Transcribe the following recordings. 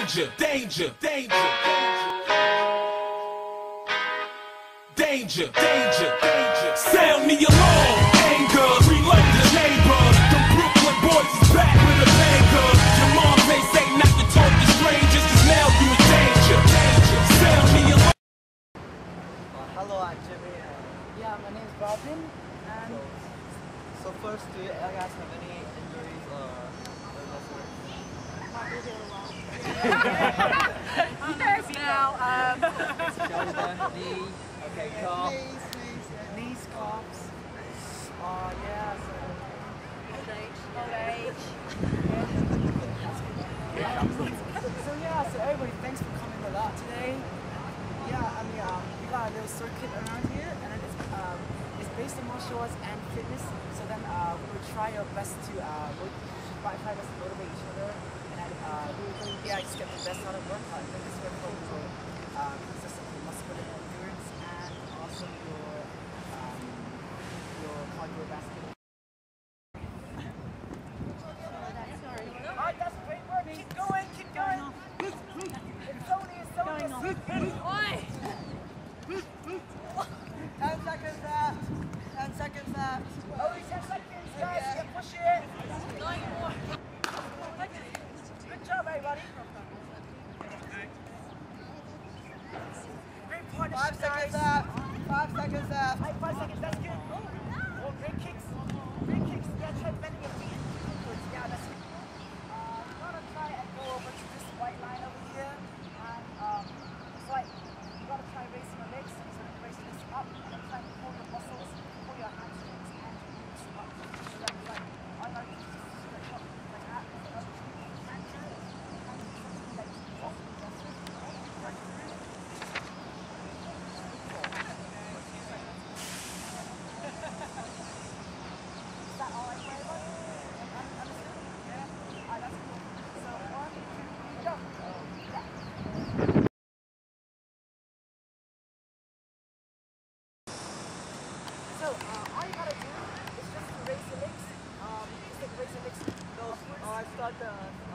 Danger, danger, danger, danger, danger, danger. Sound the alarm, anger, reload the chamber. The Brooklyn boys is back with a banger. Your mom may say not to talk to strangers, 'cause now you in danger. Sound the alarm. Hello, actually. Yeah, my name is Robin. And So first, do you guys have any injuries or yes, now, shoulder, knee, okay, calf, knees, calves. Yeah, so old age. So yeah, so everybody, thanks for coming a lot today. Yeah, I mean, we got a little circuit around here, and it's based on martial arts and fitness. So then we will try our best to try to motivate each other, and we will just get the best out of one. I think this workout will consist of your muscular endurance and also your cardiovascular. Alright, that's great work. Keep going, keep going. It's only 10 seconds left. 10 seconds left. Only 10 seconds, guys. Yeah, push it. Good job, everybody. Great partnership, 5 seconds left. 5 seconds left. 5 seconds, that's good. Oh, great kicks. Great kicks. Yeah, try bending your feet. Yeah, that's it. I'm gonna try and go over to this white line over here. And it's like, you gotta try raising your legs. So raising this up and then try to pull your muscles, pull your hamstrings and your glutes up. So that's like, I like to stretch up like that. Is that alright for everybody? Understood? Yeah? Alright, that's cool. So 1, 2, 3, jump. Yeah. So all you gotta do is just to raise your legs. Just like raise your legs. No, I start the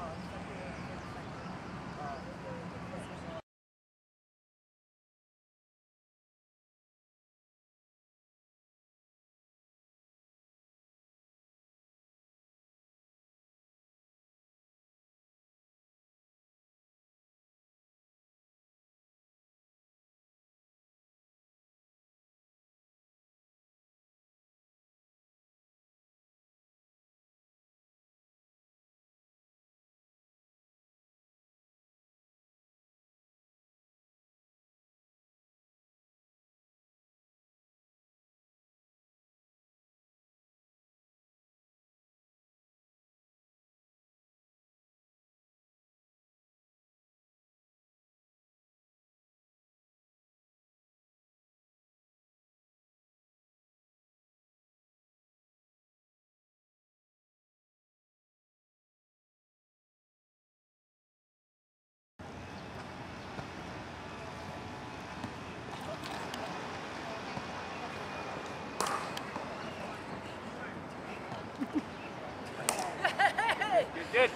Good.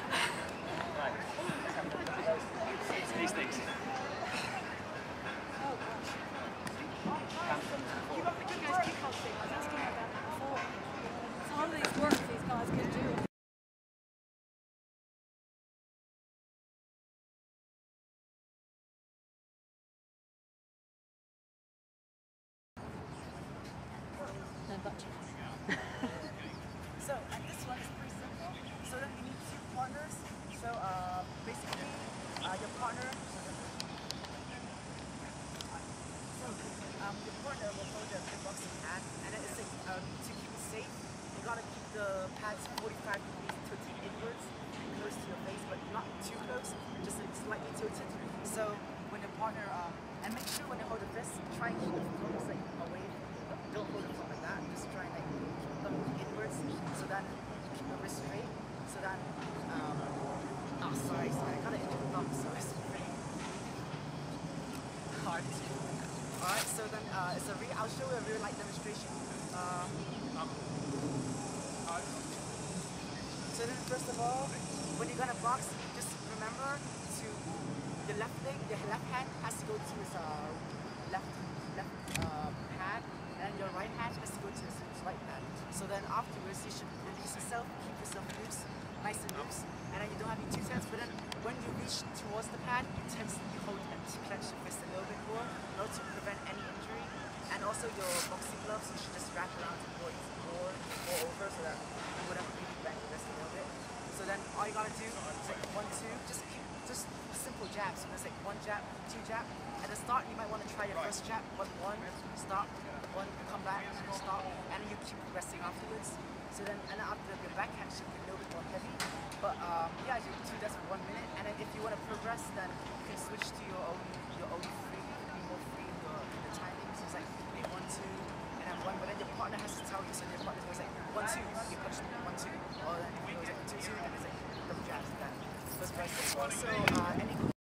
These things. Keep up the good guys kickboxing. I was asking about that before. Some of these work these guys can do. So, and this one is pretty simple. So then you need 2 partners. So basically, your partner. Your partner will hold your kickboxing pad, and then it's like to keep it safe, you gotta keep the pads 45 degrees tilted inwards, close to your face, but not too close, just like slightly tilted. So when your partner, and make sure when you hold the fist, try and keep the thumbs like away. Don't hold the thumb like that. Just try and like keep the thumb inwards, so that you keep the wrist straight. So that, oh sorry, I gotta injure the thumb, so it's pretty hard. Alright, so then I'll show you a real light demonstration. So then first of all, when you're gonna box, just remember to the left leg, the left hand has to go to his left pad, and your right hand has to go to his right pad. So then afterwards, you should release yourself, keep yourself loose, nice and loose, and then you don't have any too tense. But then when you reach towards the pad, you tense, you hold and clench your fist a little bit more in order to prevent any injury. And also your boxing gloves, you should just wrap around more over so that you wouldn't really bang the wrist a little bit. So then all you gotta do is like 1, 2, just simple jabs. So there's like 1 jab, 2 jab. At the start, you might want to try your first jab, 1, stop, 1, come back, stop, and then you keep progressing afterwards. So then, and then after your backhand should be a little bit more heavy. But yeah, you do that for 1 minute, and then if you want to progress, then you can switch to your own free, be more free in the timing. So it's like 1, 2, and then 1. But then your partner has to tell you. So your partner goes like 1, 2, you punch 1, 2, or then if it goes like 2, 2, and it's like double jabs like that. So it's very simple. So any